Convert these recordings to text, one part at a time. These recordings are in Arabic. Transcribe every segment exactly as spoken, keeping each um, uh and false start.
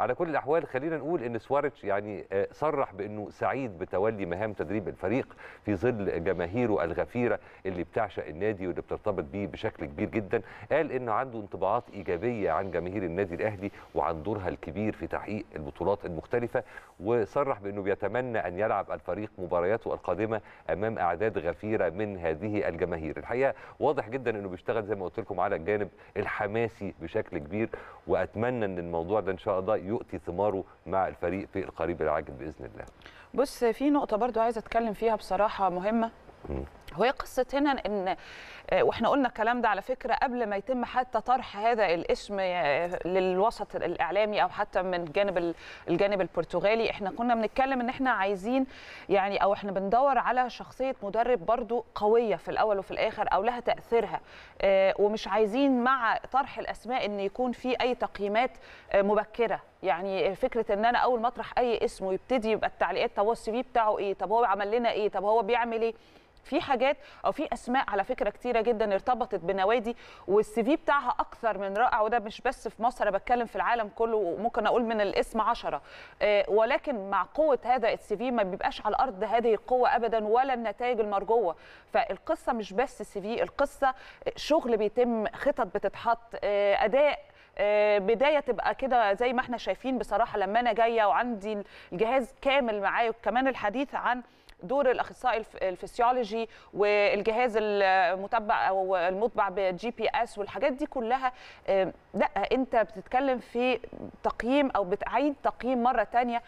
على كل الاحوال خلينا نقول ان سواريتش يعني صرح بانه سعيد بتولي مهام تدريب الفريق في ظل جماهيره الغفيره اللي بتعشق النادي واللي بترتبط بيه بشكل كبير جدا. قال انه عنده انطباعات ايجابيه عن جماهير النادي الاهلي وعن دورها الكبير في تحقيق البطولات المختلفه، وصرح بانه بيتمنى ان يلعب الفريق مبارياته القادمه امام اعداد غفيره من هذه الجماهير. الحقيقه واضح جدا انه بيشتغل زي ما قلت لكم على الجانب الحماسي بشكل كبير، واتمنى ان الموضوع ده ان شاء الله يؤتي ثماره مع الفريق في القريب العاجل باذن الله. بص، في نقطه برضو عايزه اتكلم فيها بصراحه مهمه، وهي قصه هنا ان واحنا قلنا الكلام ده على فكره قبل ما يتم حتى طرح هذا الاسم للوسط الاعلامي او حتى من جانب الجانب البرتغالي. احنا كنا بنتكلم ان احنا عايزين يعني او احنا بندور على شخصيه مدرب برضو قويه في الاول وفي الاخر او لها تاثيرها، ومش عايزين مع طرح الاسماء ان يكون في اي تقييمات مبكره. يعني فكره ان انا اول ما اطرح اي اسم ويبتدي يبقى التعليقات طب هو السي في بتاعه ايه، طب هو عمل لنا ايه، طب هو بيعمل ايه. في حاجات او في اسماء على فكره كتيره جدا ارتبطت بنوادي والسي في بتاعها اكثر من رائع، وده مش بس في مصر، انا بتكلم في العالم كله، وممكن اقول من الاسم عشرة. ولكن مع قوه هذا السي في ما بيبقاش على الارض هذه القوه ابدا ولا النتائج المرجوه. فالقصه مش بس السي في، القصه شغل بيتم، خطط بتتحط، اداء، بدايه تبقى كده زي ما احنا شايفين. بصراحه لما انا جايه وعندي الجهاز كامل معايا، وكمان الحديث عن دور الاخصائي الفسيولوجي والجهاز المتبع او المتبع بالجي بي اس والحاجات دي كلها، لا انت بتتكلم في تقييم او بتعيد تقييم مره ثانيه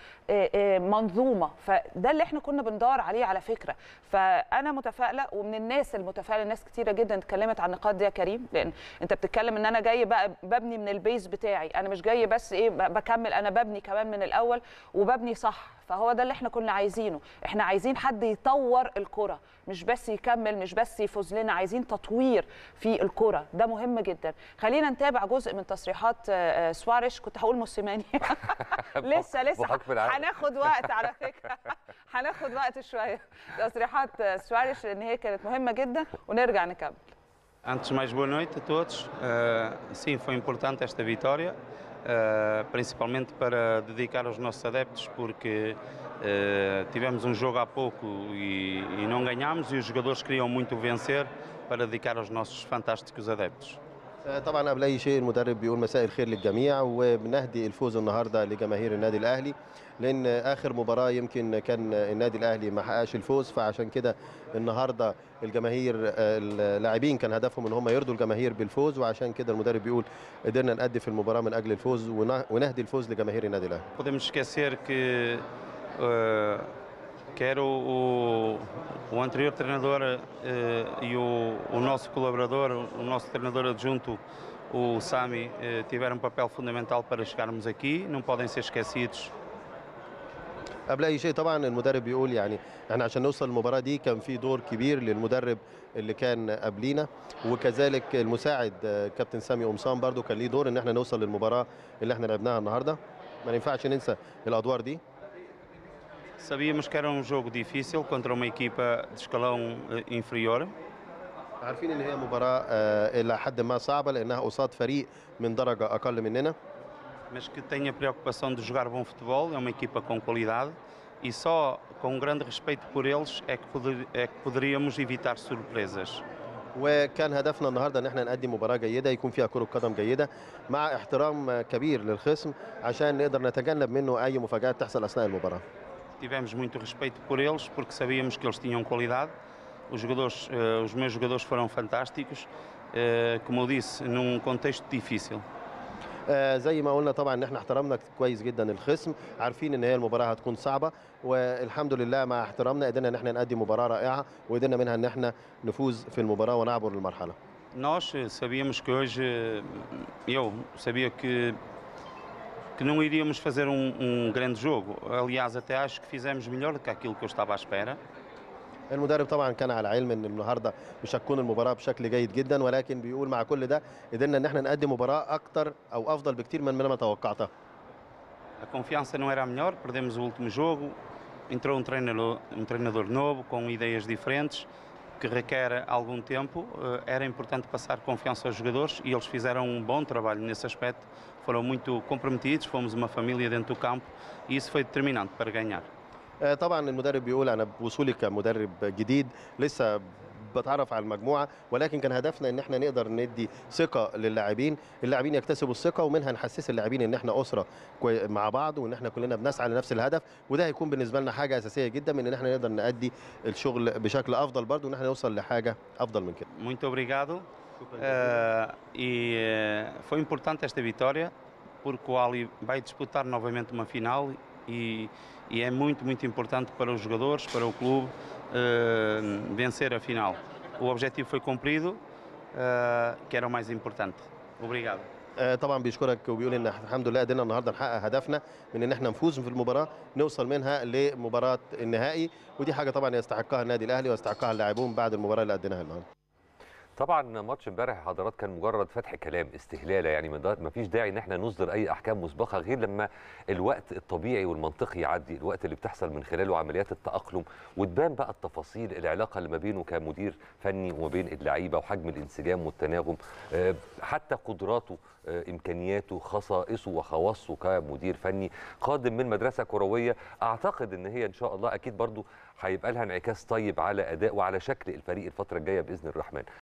منظومه. فده اللي احنا كنا بندور عليه على فكره. فانا متفائله، ومن الناس المتفائله ناس كتيره جدا اتكلمت عن النقاط دي يا كريم، لان انت بتتكلم ان انا جاي بقى ببني من البيز بتاعي، انا مش جاي بس ايه بكمل، انا ببني كمان من الاول وببني صح. فهو ده اللي احنا كنا عايزينه، احنا عايزين حد يطور الكرة، مش بس يكمل، مش بس يفوز لنا، عايزين تطوير في الكرة، ده مهم جدا. خلينا نتابع جزء من تصريحات سواريش، كنت هقول موسيماني لسه لسه هناخد وقت على فكرة هناخد وقت شوية. تصريحات سواريش لان هي كانت مهمة جدا، ونرجع نكمل. Antes de mais, boa noite a todos. Uh, sim, foi importante esta vitória, uh, principalmente para dedicar aos nossos adeptos, porque uh, tivemos um jogo há pouco e, e não ganhámos, e os jogadores queriam muito vencer para dedicar aos nossos fantásticos adeptos. طبعا قبل اي شيء المدرب بيقول مساء الخير للجميع، وبنهدي الفوز النهارده لجماهير النادي الاهلي، لان اخر مباراه يمكن كان النادي الاهلي ما حققش الفوز، فعشان كده النهارده الجماهير اللاعبين كان هدفهم ان هم يرضوا الجماهير بالفوز، وعشان كده المدرب بيقول قدرنا نأدي في المباراه من اجل الفوز ونهدي الفوز لجماهير النادي الاهلي. Podemos esquecer que uh, quer o, o anterior treinador uh, e o, o nosso colaborador, o nosso treinador adjunto, o Sami, uh, tiveram um papel fundamental para chegarmos aqui, não podem ser esquecidos. قبل اي شيء طبعا المدرب بيقول يعني احنا عشان نوصل للمباراه دي كان في دور كبير للمدرب اللي كان قبلينا، وكذلك المساعد كابتن سامي قمصان برضو كان ليه دور ان احنا نوصل للمباراه اللي احنا لعبناها النهارده. ما ينفعش ننسى الادوار دي. Sabíamos que era um jogo difícil contra uma equipa de escalão inferior. عارفين ان هي مباراه الى حد ما صعبه لانها قصاد فريق من درجه اقل مننا. Mas que tem a preocupação de jogar bom futebol, é uma equipa com qualidade e só com um grande respeito por eles é que, poder, é que poderíamos evitar surpresas. وكان هدفنا النهارده ان احنا نقدم مباراه جيده يكون فيها كره قدم جيده مع احترام كبير للخصم عشان نقدر نتجنب منه اي مفاجات تحصل اثناء المباراه. Tivemos muito respeito por eles porque sabíamos que eles tinham qualidade. Os jogadores, uh, os meus jogadores foram fantásticos, uh, como eu disse, num contexto difícil. آه زي ما قلنا طبعا ان احنا احترمنا كويس جدا الخصم، عارفين ان هي المباراه هتكون صعبه، والحمد لله مع احترامنا قدرنا ان احنا نقدم مباراه رائعه وقدرنا منها ان احنا نفوز في المباراه ونعبر المرحله. Nós sabíamos que hoje, eu sabia que que não iríamos fazer um, um grande jogo. Aliás, até acho que fizemos melhor do que aquilo que eu estava à espera. المدرب طبعا كان على علم ان النهارده مش هتكون المباراه بشكل جيد جدا، ولكن بيقول مع كل ده قدرنا ان احنا نقدم مباراه اكتر او افضل بكتير من ما توقعتها. A confiança não era a melhor, perdemos o último jogo. Entrou um treinador, um treinador novo com ideias diferentes que requer algum tempo, era importante passar confiança aos jogadores e eles fizeram um bom trabalho nesse aspecto, foram muito comprometidos, fomos uma família dentro do campo e isso foi determinante para ganhar. طبعا المدرب بيقول انا بوصولي كمدرب جديد لسه بتعرف على المجموعه، ولكن كان هدفنا ان احنا نقدر ندي ثقه للاعبين، اللاعبين يكتسبوا الثقه ومنها نحسس اللاعبين ان احنا اسره مع بعض وان احنا كلنا بنسعى لنفس الهدف، وده هيكون بالنسبه لنا حاجه اساسيه جدا من ان احنا نقدر نأدي الشغل بشكل افضل برضه وان احنا نوصل لحاجه افضل من كده. Muito obrigado. Uh, e uh, foi importante esta vitória porque o Ali vai disputar novamente uma final e, e é muito, muito importante para os jogadores, para o clube, uh, vencer a final. O objetivo foi cumprido, uh, que era o mais importante. Obrigado. طبعا بيشكرك وبيقول ان الحمد لله قدرنا النهارده نحقق هدفنا من ان احنا نفوز في المباراه نوصل منها لمباراه النهائي، ودي حاجه طبعا يستحقها النادي الاهلي ويستحقها اللاعبون بعد المباراه اللي قدمناها النهارده. طبعا ماتش امبارح يا حضرات كان مجرد فتح كلام استهلاله، يعني ما فيش داعي ان احنا نصدر اي احكام مسبقه غير لما الوقت الطبيعي والمنطقي يعدي، الوقت اللي بتحصل من خلاله عمليات التاقلم وتبان بقى التفاصيل، العلاقه اللي ما بينه كمدير فني وما بين اللعيبه وحجم الانسجام والتناغم، حتى قدراته، امكانياته، خصائصه وخواصه كمدير فني قادم من مدرسه كرويه، اعتقد ان هي ان شاء الله اكيد برضو هيبقى لها انعكاس طيب على اداء وعلى شكل الفريق الفتره الجايه باذن الرحمن.